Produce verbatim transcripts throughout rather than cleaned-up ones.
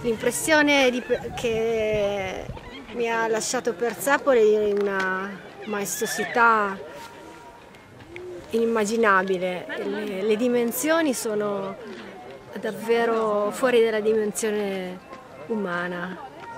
L'impressione che mi ha lasciato Persepoli è una maestosità inimmaginabile. Le, le dimensioni sono davvero fuori dalla dimensione umana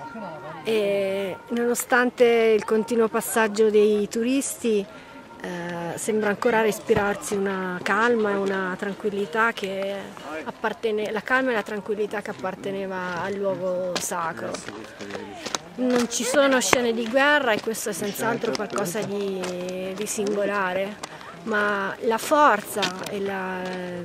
e nonostante il continuo passaggio dei turisti eh, sembra ancora respirarsi una calma e una tranquillità che appartene, la calma e la tranquillità che apparteneva al luogo sacro. Non ci sono scene di guerra e questo è senz'altro qualcosa di, di singolare, ma la forza e la,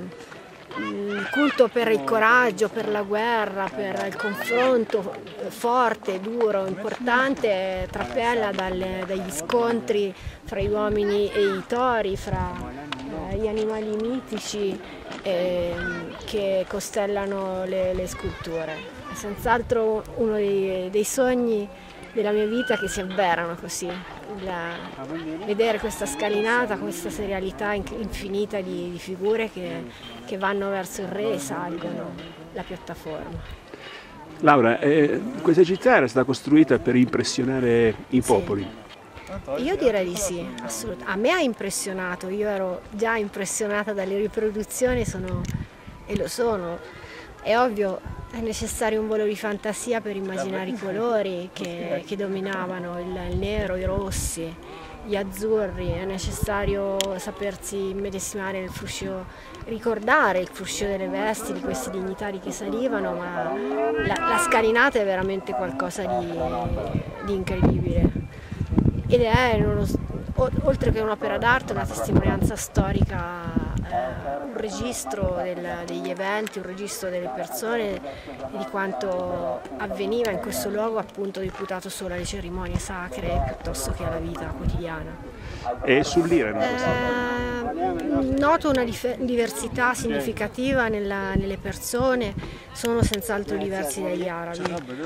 il culto per il coraggio, per la guerra, per il confronto forte, duro, importante trapela dalle, dagli scontri fra gli uomini e i tori, fra eh, gli animali mitici eh, che costellano le, le sculture. È senz'altro uno dei, dei sogni della mia vita che si avverano così, la, vedere questa scalinata, questa serialità infinita di, di figure che, che vanno verso il re e salgono la piattaforma. Laura, eh, questa città era stata costruita per impressionare i popoli? Sì. Io direi di sì, assolutamente. A me ha impressionato, io ero già impressionata dalle riproduzioni sono, e lo sono. È ovvio, è necessario un volo di fantasia per immaginare i colori che, che dominavano, il, il nero, i rossi, gli azzurri, è necessario sapersi immedesimare nel fruscio, ricordare il fruscio delle vesti di questi dignitari che salivano, ma la, la scalinata è veramente qualcosa di, di incredibile ed è, uno, oltre che un'opera d'arte, una testimonianza storica, un registro del, degli eventi, un registro delle persone, di quanto avveniva in questo luogo appunto deputato solo alle cerimonie sacre piuttosto che alla vita quotidiana. E sull'Iran? Eh, noto una diversità significativa nella, nelle persone, sono senz'altro diversi dagli arabi,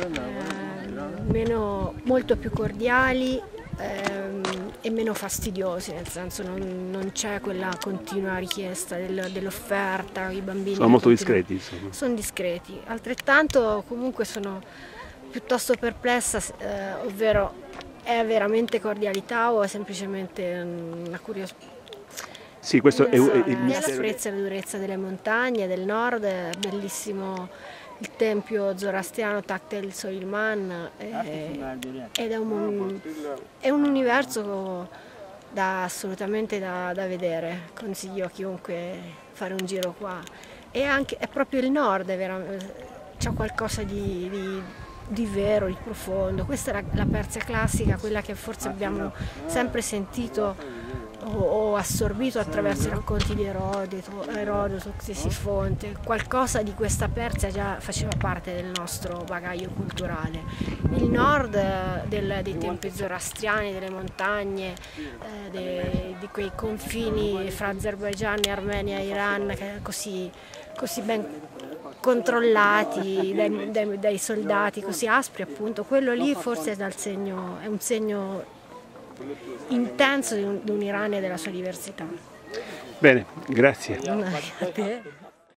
eh, meno, molto più cordiali, Ehm, e meno fastidiosi, nel senso non, non c'è quella continua richiesta del, dell'offerta, i bambini sono molto discreti, insomma. Sono discreti, altrettanto comunque sono piuttosto perplessa, eh, ovvero è veramente cordialità o è semplicemente una curiosità? Sì, questo è il mistero. L'asprezza e la durezza delle montagne del nord, è bellissimo il tempio zoroastriano Takht el-Soilman ed è un, è un universo da, assolutamente da, da vedere, consiglio a chiunque fare un giro qua. E anche, è proprio il nord, c'è qualcosa di, di, di vero, di profondo. Questa è la, la Persia classica, quella che forse abbiamo sempre sentito o assorbito attraverso i racconti di Erodoto, Erodoto, Ctesifonte. Qualcosa di questa Persia già faceva parte del nostro bagaglio culturale. Il nord del, dei templi zoroastriani, delle montagne, eh, de, di quei confini fra Azerbaigian e Armenia e Iran che così, così ben controllati dai, dai, dai soldati così aspri, appunto, quello lì forse è, dal segno, è un segno intenso di un, di un Iran e della sua diversità. Bene, grazie. A te.